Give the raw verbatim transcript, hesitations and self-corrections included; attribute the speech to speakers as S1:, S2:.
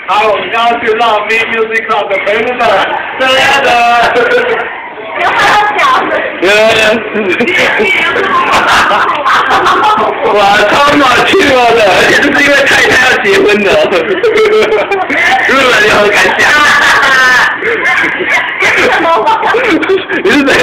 S1: 好，我们刚刚去绕 V Music Club 的回目的，这样的。
S2: 有没有讲？
S1: 哇，超马去了的，而且这是因为太太要结婚的，日本有很感想。你是谁？